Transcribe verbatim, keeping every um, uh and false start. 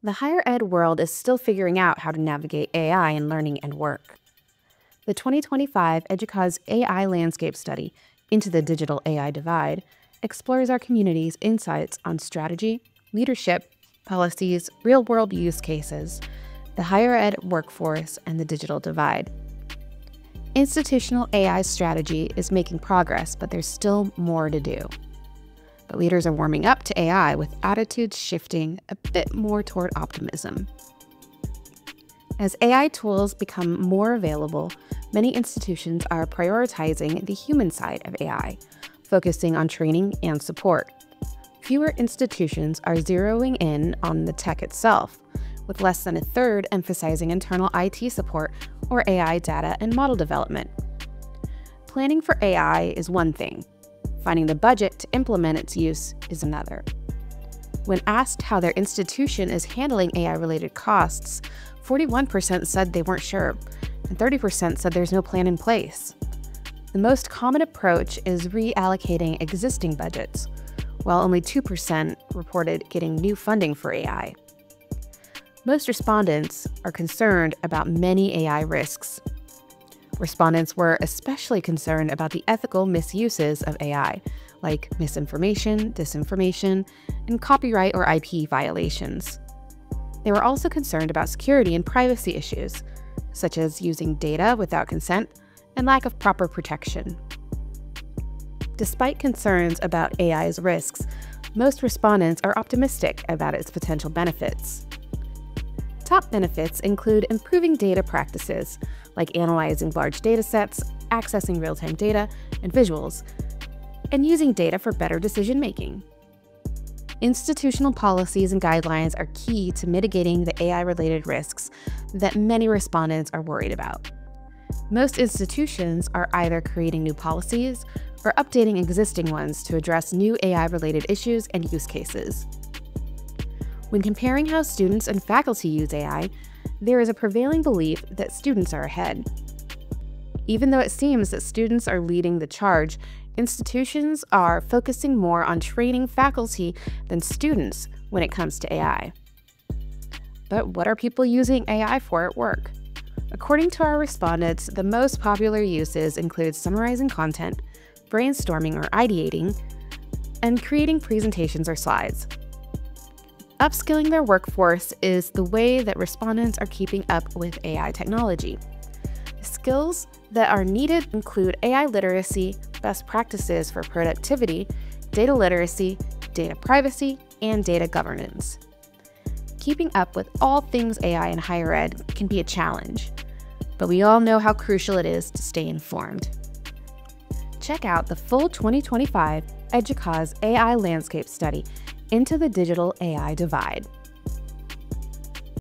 The higher ed world is still figuring out how to navigate A I in learning and work. The twenty twenty-five EDUCAUSE A I Landscape Study, Into the Digital A I Divide, explores our community's insights on strategy, leadership, policies, real-world use cases, the higher ed workforce, and the digital divide. Institutional A I strategy is making progress, but there's still more to do. But leaders are warming up to A I with attitudes shifting a bit more toward optimism. As A I tools become more available, many institutions are prioritizing the human side of A I, focusing on training and support. Fewer institutions are zeroing in on the tech itself, with less than a third emphasizing internal I T support or A I data and model development. Planning for A I is one thing. Finding the budget to implement its use is another. When asked how their institution is handling A I-related costs, forty-one percent said they weren't sure, and thirty percent said there's no plan in place. The most common approach is reallocating existing budgets, while only two percent reported getting new funding for A I. Most respondents are concerned about many A I risks. Respondents were especially concerned about the ethical misuses of A I, like misinformation, disinformation, and copyright or I P violations. They were also concerned about security and privacy issues, such as using data without consent and lack of proper protection. Despite concerns about A I's risks, most respondents are optimistic about its potential benefits. Top benefits include improving data practices, like analyzing large datasets, accessing real-time data and visuals, and using data for better decision-making. Institutional policies and guidelines are key to mitigating the A I-related risks that many respondents are worried about. Most institutions are either creating new policies or updating existing ones to address new A I-related issues and use cases. When comparing how students and faculty use A I, there is a prevailing belief that students are ahead. Even though it seems that students are leading the charge, institutions are focusing more on training faculty than students when it comes to A I. But what are people using A I for at work? According to our respondents, the most popular uses include summarizing content, brainstorming or ideating, and creating presentations or slides. Upskilling their workforce is the way that respondents are keeping up with A I technology. Skills that are needed include A I literacy, best practices for productivity, data literacy, data privacy, and data governance. Keeping up with all things A I in higher ed can be a challenge, but we all know how crucial it is to stay informed. Check out the full twenty twenty-five EDUCAUSE A I Landscape Study, Into the Digital A I Divide.